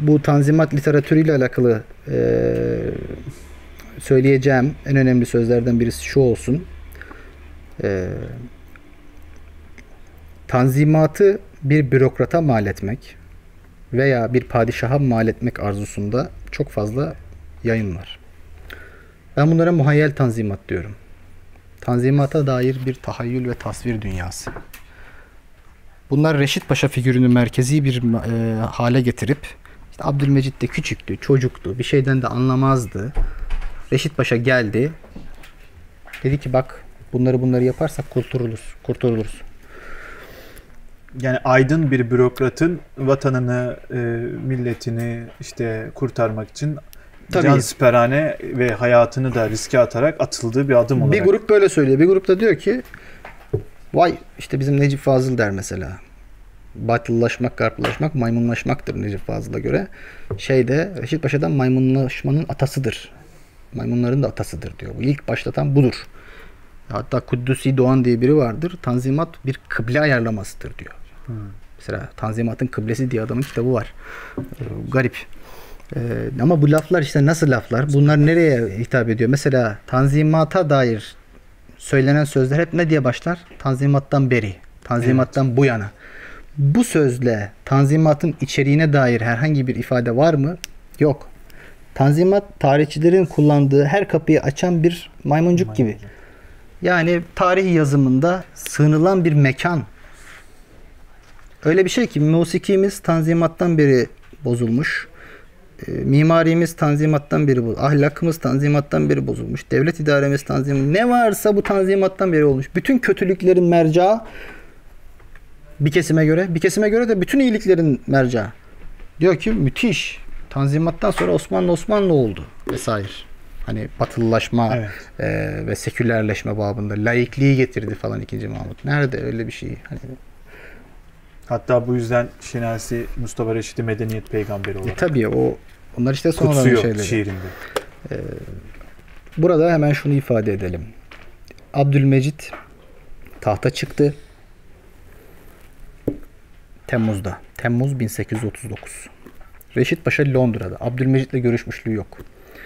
bu Tanzimat literatürüyle alakalı söyleyeceğim en önemli sözlerden birisi şu olsun. E, Tanzimatı bir bürokrata mal etmek veya bir padişaha mal etmek arzusunda çok fazla yayın var. Ben bunlara muhayyel tanzimat diyorum. Tanzimata dair bir tahayyül ve tasvir dünyası. Bunlar Reşit Paşa figürünü merkezi bir hale getirip işte Abdülmecit de küçüktü, çocuktu, bir şeyden de anlamazdı. Reşit Paşa geldi. Dedi ki bak bunları yaparsak kurtuluruz. Yani aydın bir bürokratın vatanını, milletini işte kurtarmak için cansiperane ve hayatını da riske atarak atıldığı bir adım olarak. Bir grup böyle söylüyor. Bir grup da diyor ki vay işte bizim Necip Fazıl der mesela. Batılılaşmak, garplaşmak, maymunlaşmaktır Necip Fazıl'a göre. Reşit Paşa'dan maymunlaşmanın atasıdır. Maymunların da atasıdır diyor. Bu ilk başlatan budur. Hatta Kudüs'ü Doğan diye biri vardır. Tanzimat bir kıble ayarlamasıdır diyor. Mesela Tanzimat'ın kıblesi diye adamın kitabı var. Garip. Ama bu laflar işte nasıl laflar? Bunlar nereye hitap ediyor? Mesela Tanzimat'a dair söylenen sözler hep ne diye başlar? Tanzimat'tan beri. Tanzimat'tan bu yana. Bu sözle Tanzimat'ın içeriğine dair herhangi bir ifade var mı? Yok. Tanzimat tarihçilerin kullandığı her kapıyı açan bir maymuncuk gibi. Yani tarih yazımında sığınılan bir mekan. Öyle bir şey ki musikimiz Tanzimat'tan beri bozulmuş. Mimarimiz Tanzimat'tan beri bozulmuş. Ahlakımız Tanzimat'tan beri bozulmuş. Devlet idaremiz Tanzimat. Ne varsa bu Tanzimat'tan beri olmuş. Bütün kötülüklerin mercağı bir kesime göre de bütün iyiliklerin mercağı. Diyor ki müthiş. Tanzimat'tan sonra Osmanlı oldu vesaire. Hani batılılaşma ve sekülerleşme babında laikliği getirdi falan 2. Mahmut. Nerede öyle bir şey? Hani hatta bu yüzden Şinasi Mustafa Reşit'i medeniyet peygamberi olarak tabii onlar işte sonradan kutsuyor şiirinde. Burada hemen şunu ifade edelim. Abdülmecit tahta çıktı. Temmuz'da. Temmuz 1839. Reşit Paşa Londra'da. Abdülmecit'le görüşmüşlüğü yok.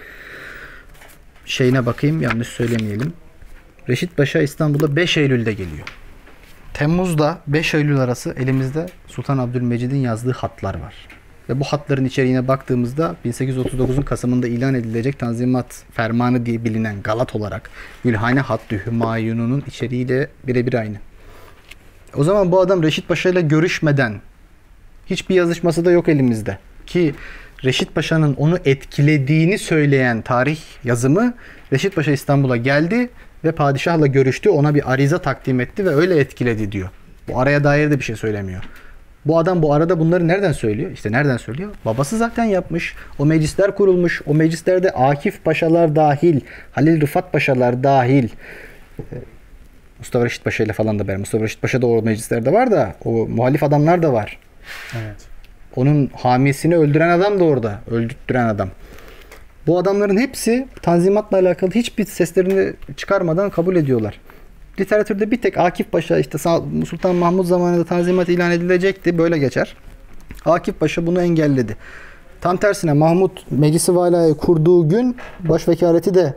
Şeyine bakayım yanlış söylemeyelim. Reşit Paşa İstanbul'a 5 Eylül'de geliyor. Temmuz'da 5 Eylül arası elimizde Sultan Abdülmecid'in yazdığı hatlar var. Ve bu hatların içeriğine baktığımızda 1839'un Kasım'ında ilan edilecek Tanzimat Fermanı diye bilinen Galat olarak Gülhane Hattı Hümayun'un içeriğiyle birebir aynı. O zaman bu adam Reşit Paşa ile görüşmeden hiçbir yazışması da yok elimizde. Ki Reşit Paşa'nın onu etkilediğini söyleyen tarih yazımı Reşit Paşa İstanbul'a geldi ve padişahla görüştü. Ona bir ariza takdim etti ve öyle etkiledi diyor. Bu araya dair de bir şey söylemiyor. Bu adam bu arada bunları nereden söylüyor? İşte nereden söylüyor? Babası zaten yapmış. O meclisler kurulmuş. O meclislerde Akif Paşalar dahil, Halil Rıfat Paşalar dahil, Mustafa Reşit Paşa ile falan da ben. Mustafa Reşit Paşa da o meclislerde var da o muhalif adamlar da var. Evet. Onun hamisini öldüren adam da orada. Öldürttüren adam. Bu adamların hepsi Tanzimat'la alakalı hiçbir seslerini çıkarmadan kabul ediyorlar. Literatürde bir tek Akif Paşa işte Sultan Mahmud zamanında Tanzimat ilan edilecekti. Böyle geçer. Akif Paşa bunu engelledi. Tam tersine Mahmut Meclisi Vala'yı kurduğu gün başvekaleti de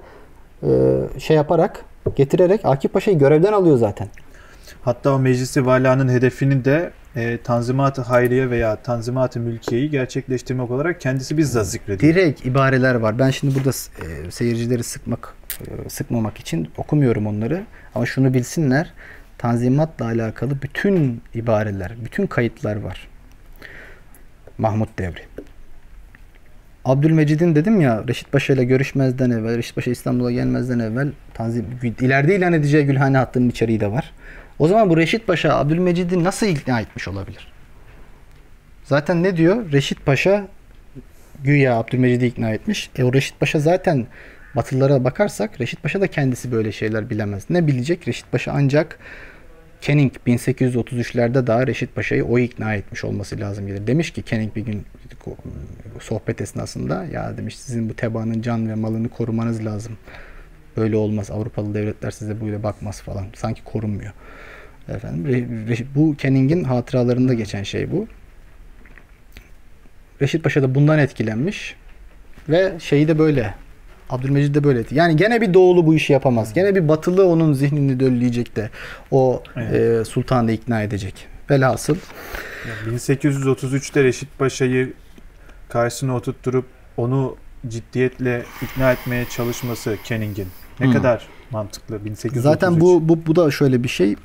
getirerek Akif Paşa'yı görevden alıyor zaten. Hatta o Meclisi Vala'nın hedefini de Tanzimat-ı Hayriye veya Tanzimat-ı Mülkiye'yi gerçekleştirmek olarak kendisi bizzat zikrediyor. Direkt ibareler var. Ben şimdi burada seyircileri sıkmamak için okumuyorum onları. Ama şunu bilsinler. Tanzimat'la alakalı bütün ibareler, bütün kayıtlar var. Mahmut devri. Abdülmecid'in dedim ya Reşit Paşa ile görüşmezden evvel, Reşit Paşa İstanbul'a gelmezden evvel ileride ilan edeceği Gülhane Hattı'nın içeriği de var. O zaman bu Reşit Paşa Abdülmecid'i nasıl ikna etmiş olabilir? Zaten ne diyor? Reşit Paşa güya Abdülmecid'i ikna etmiş. O Reşit Paşa zaten Batılılara bakarsak Reşit Paşa da kendisi böyle şeyler bilemez. Ne bilecek? Reşit Paşa ancak Canning 1833'lerde daha Reşit Paşa'yı o ikna etmiş olması lazım gelir. Demiş ki Canning bir gün sohbet esnasında ya demiş sizin bu tebaanın can ve malını korumanız lazım. Böyle olmaz. Avrupalı devletler size böyle bakmaz falan. Sanki korunmuyor. Efendim, bu Canning'in hatıralarında geçen şey bu. Reşit Paşa da bundan etkilenmiş. Ve şeyi de böyle. Abdülmecid de böyle. Yani gene bir doğulu bu işi yapamaz. Gene bir batılı onun zihnini dölleyecek de o sultanı ikna edecek. Velhasıl. Yani 1833'te Reşit Paşa'yı karşısına oturtturup onu ciddiyetle ikna etmeye çalışması Canning'in ne kadar mantıklı? 1833. Zaten bu da şöyle bir şey.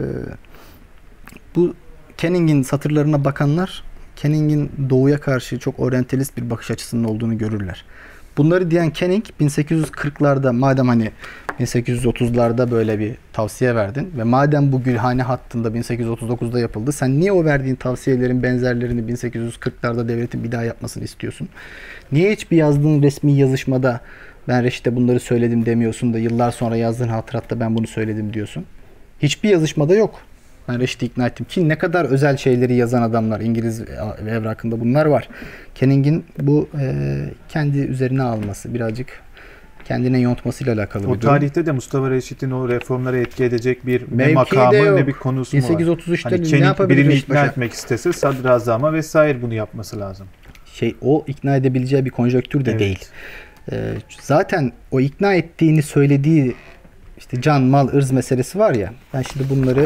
Bu Canning'in satırlarına bakanlar Canning'in doğuya karşı çok oryantalist bir bakış açısının olduğunu görürler. Bunları diyen Canning 1840'larda madem hani 1830'larda böyle bir tavsiye verdin ve madem bu Gülhane hattında 1839'da yapıldı, sen niye o verdiğin tavsiyelerin benzerlerini 1840'larda devletin bir daha yapmasını istiyorsun? Niye hiçbir yazdığın resmi yazışmada ben Reşit'e bunları söyledim demiyorsun da yıllar sonra yazdığın hatıratta ben bunu söyledim diyorsun? Hiçbir yazışmada yok. Ben Reşit'i ikna ettim ki ne kadar özel şeyleri yazan adamlar İngiliz evrakında bunlar var. Canning'in bu kendi üzerine alması, birazcık kendine yontmasıyla alakalı bir durum. O tarihte de Mustafa Reşit'in o reformlara etki edecek ne makamı ne bir konusu mu var? 1833'te hani ne yapabilir birini Reşit ikna Paşa? etmek istese sadrazama vesaire bunu yapması lazım. O ikna edebileceği bir konjonktür de değil. Zaten o ikna ettiğini söylediği işte can, mal, ırz meselesi var ya. Ben şimdi bunları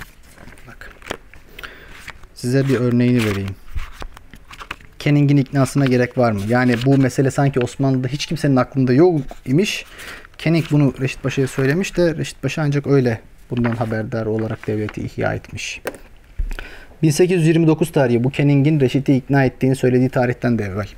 size bir örneğini vereyim. Canning'in iknasına gerek var mı? Yani bu mesele sanki Osmanlı'da hiç kimsenin aklında yok imiş. Canning bunu Reşit Paşa'ya söylemiş de Reşit Paşa ancak öyle bundan haberdar olarak devleti ihya etmiş. 1829 tarihi bu Canning'in Reşit'i ikna ettiğini söylediği tarihten de evvel.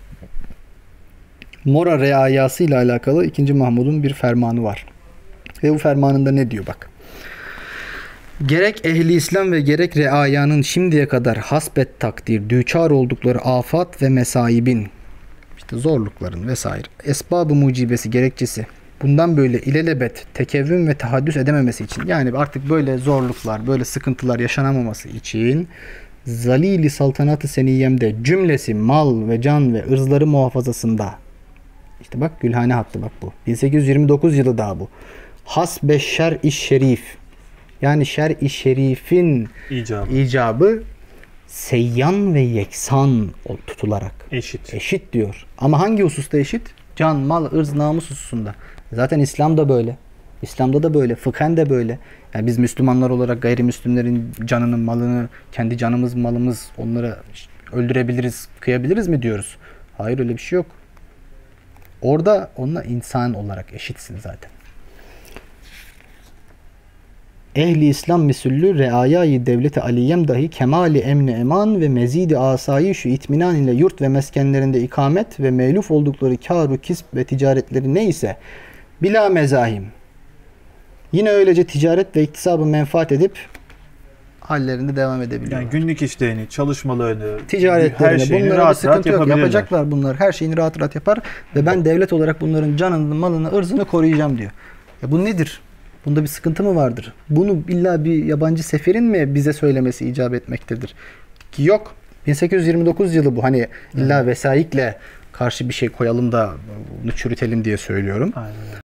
Mora reayası ile alakalı 2. Mahmud'un bir fermanı var. Ve bu fermanında ne diyor bak. Gerek ehli İslam ve gerek reayanın şimdiye kadar hasbet takdir düçar oldukları afat ve mesaibin, işte zorlukların vesaire esbab-ı mucibesi gerekçesi bundan böyle ilelebet tekevvüm ve tahaddüs edememesi için, yani artık böyle zorluklar, böyle sıkıntılar yaşanamaması için Zalili saltanatı seniyemde cümlesi mal ve can ve ırzları muhafazasında, işte bak Gülhane hattı, bak bu 1829 yılı daha bu hasbe şer-i şerif, yani şer-i şerifin icabı seyyan ve yeksan tutularak. Eşit diyor. Ama hangi hususta eşit? Can, mal, ırz, namus hususunda. Zaten İslam da böyle. İslam'da da böyle. Fıkhen de böyle. Yani biz Müslümanlar olarak gayrimüslimlerin canının, malını, kendi canımız, malımız onlara öldürebiliriz, kıyabiliriz mi diyoruz? Hayır, öyle bir şey yok. Orada onunla insan olarak eşitsin zaten. Ehli İslam misüllü reayayı devleti aliyem dahi kemali emni eman ve mezidi asayi şu itminan ile yurt ve meskenlerinde ikamet ve meyluf oldukları kâru kisb ve ticaretleri neyse bila mezahim. Yine öylece ticaret ve iktisabı menfaat edip hallerinde devam edebiliyorlar. Yani günlük işlerini, çalışmalarını, ticaretlerini, her şeyini bunlara rahat bir sıkıntı yok. yapabilirler. Yapacaklar bunlar. Her şeyini rahat rahat yapar ve ben devlet olarak bunların canını, malını, ırzını koruyacağım diyor. Ya bu nedir? Bunda bir sıkıntı mı vardır? Bunu illa bir yabancı seferin mi bize söylemesi icap etmektedir? Ki yok. 1829 yılı bu. Hani illa vesayikle karşı bir şey koyalım da bunu çürütelim diye söylüyorum. Aynen.